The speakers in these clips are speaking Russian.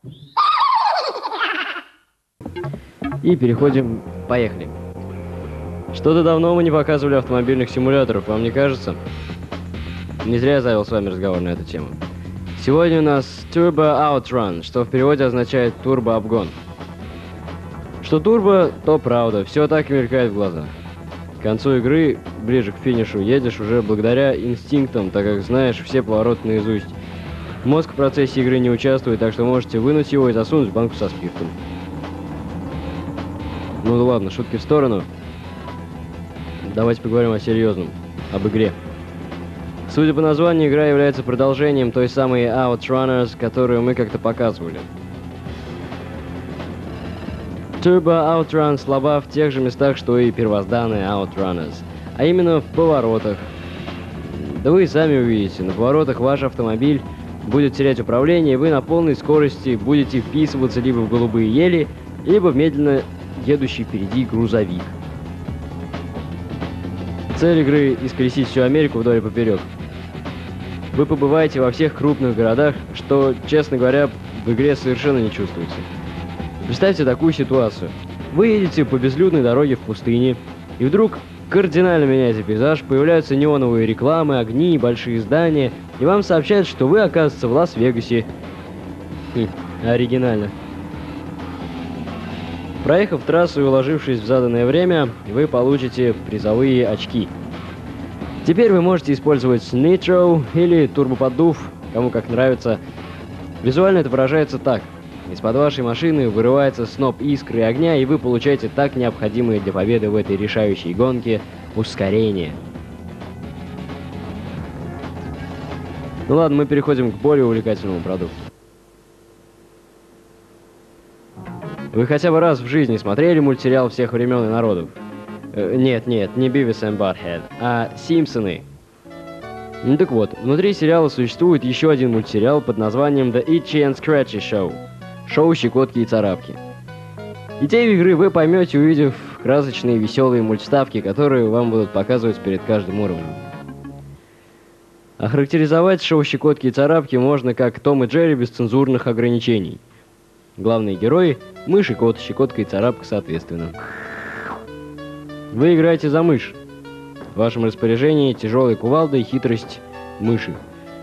И переходим... Поехали. Что-то давно мы не показывали автомобильных симуляторов, вам не кажется? Не зря я завел с вами разговор на эту тему. Сегодня у нас Turbo Outrun, что в переводе означает турбообгон. Что турбо, то правда, все так и мелькает в глазах. К концу игры, ближе к финишу, едешь уже благодаря инстинктам, так как знаешь все повороты наизусть. Мозг в процессе игры не участвует, так что можете вынуть его и засунуть в банку со спиртом. Ну да ладно, шутки в сторону. Давайте поговорим о серьезном, об игре. Судя по названию, игра является продолжением той самой Outrunners, которую мы как-то показывали. Turbo Outrun слаба в тех же местах, что и первозданная Outrunners, а именно в поворотах. Да вы сами увидите, на поворотах ваш автомобиль будет терять управление, и вы на полной скорости будете вписываться либо в голубые ели, либо в медленно едущий впереди грузовик. Цель игры — исколесить всю Америку вдоль и поперек. Вы побываете во всех крупных городах, что, честно говоря, в игре совершенно не чувствуется. Представьте такую ситуацию. Вы едете по безлюдной дороге в пустыне, и вдруг кардинально меняется пейзаж, появляются неоновые рекламы, огни, большие здания, и вам сообщают, что вы оказываетесь в Лас-Вегасе. Оригинально. Проехав трассу и уложившись в заданное время, вы получите призовые очки. Теперь вы можете использовать Nitro или турбоподдув, кому как нравится. Визуально это выражается так. Из-под вашей машины вырывается сноп искры и огня, и вы получаете так необходимое для победы в этой решающей гонке ускорение. Ну ладно, мы переходим к более увлекательному продукту. Вы хотя бы раз в жизни смотрели мультсериал всех времен и народов? Нет, не Beavis and Butthead, а «Симпсоны». Ну так вот, внутри сериала существует еще один мультсериал под названием The Itchy and Scratchy Show. Шоу «Щекотки и царапки». Идею игры вы поймете, увидев красочные веселые мультставки, которые вам будут показывать перед каждым уровнем. Охарактеризовать шоу «Щекотки и царапки» можно как Том и Джерри без цензурных ограничений. Главные герои — мышь и кот, щекотка и царапка соответственно. Вы играете за мышь. В вашем распоряжении тяжелая кувалда и хитрость мыши.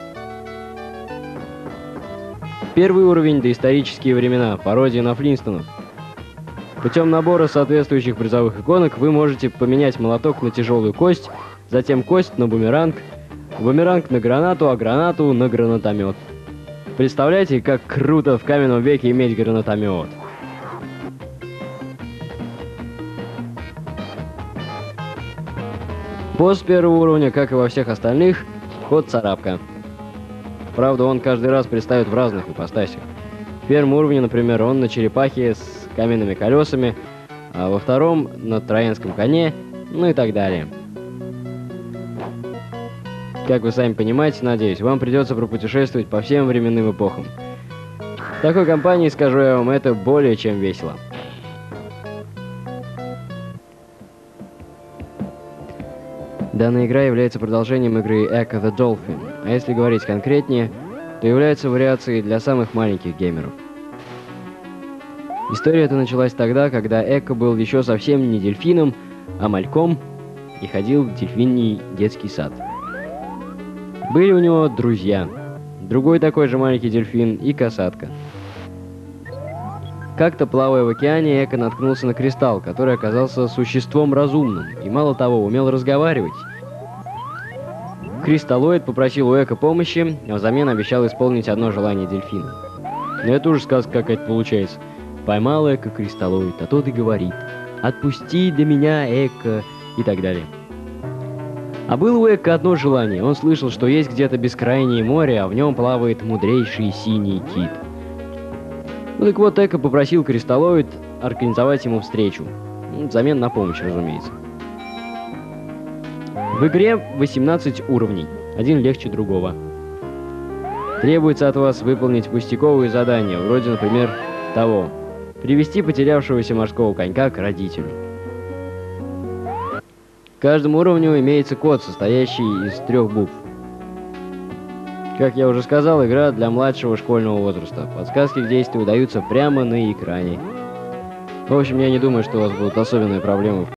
Первый уровень — доисторические времена, пародия на Флинстонов. Путем набора соответствующих призовых иконок вы можете поменять молоток на тяжелую кость, затем кость на бумеранг, бумеранг на гранату, а гранату на гранатомет. Представляете, как круто в каменном веке иметь гранатомет? Босс первого уровня, как и во всех остальных, кот-царапка. Правда, он каждый раз предстает в разных ипостасях. В первом уровне, например, он на черепахе с каменными колесами, а во втором — на троянском коне, ну и так далее. Как вы сами понимаете, надеюсь, вам придется пропутешествовать по всем временным эпохам. В такой компании, скажу я вам, это более чем весело. Данная игра является продолжением игры Ecco the Dolphin, а если говорить конкретнее, то является вариацией для самых маленьких геймеров. История эта началась тогда, когда Эко был еще совсем не дельфином, а мальком и ходил в дельфиний детский сад. Были у него друзья, другой такой же маленький дельфин и касатка. Как-то, плавая в океане, Эко наткнулся на кристалл, который оказался существом разумным и, мало того, умел разговаривать. Кристаллоид попросил у Эко помощи, а взамен обещал исполнить одно желание дельфина. Но это уже сказка какая-то получается. Поймал Эко кристаллоид, а тот и говорит: «Отпусти до меня, Эко», и так далее. А было у Эко одно желание. Он слышал, что есть где-то бескрайнее море, а в нем плавает мудрейший синий кит. Ну так вот, Эко попросил кристаллоид организовать ему встречу. Взамен на помощь, разумеется. В игре 18 уровней, один легче другого. Требуется от вас выполнить пустяковые задания, вроде, например, того: привести потерявшегося морского конька к родителю. К каждому уровню имеется код, состоящий из 3 букв. Как я уже сказал, игра для младшего школьного возраста. Подсказки к действию даются прямо на экране. В общем, я не думаю, что у вас будут особенные проблемы